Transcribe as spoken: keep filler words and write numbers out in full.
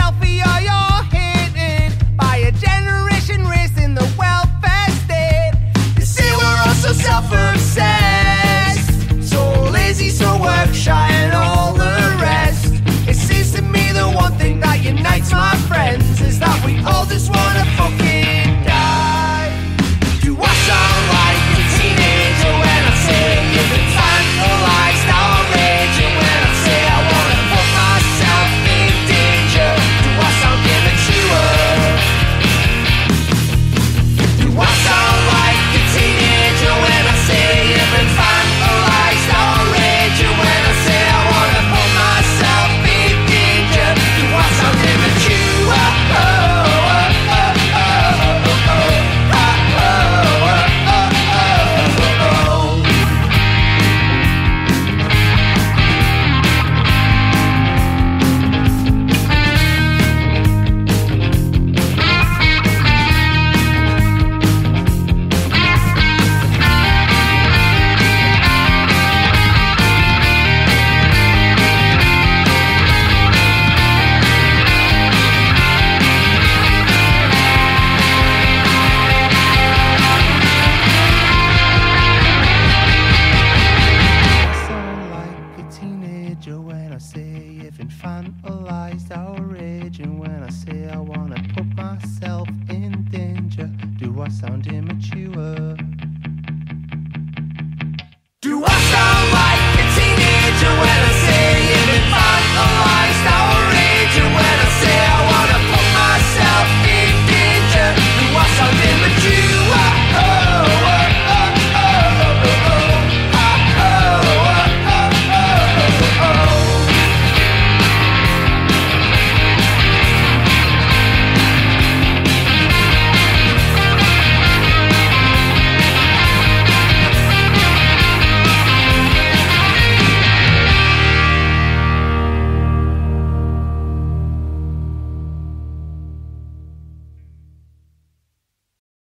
selfie or you're hidden by a generation raising the welfare state. They say we're all so self-obsessed, so lazy, so work-shy and all the rest. It seems to me the one thing that unites my friends is that we all just wanna fucking die. Do I sound like a teenager when I say you've been vandalized outrage? And when I say I wanna put myself in danger, do I sound immature? Do I sound like a teenager when I say you've been vandalized outrage? And when I say I wanna put myself in danger, do I sound immature? Oh, oh, oh, oh, oh, oh, oh, oh, oh, oh, oh. Sound like a teenager when I say you've infantilized outrage. And when I say I wanna put myself in danger, do I sound immature?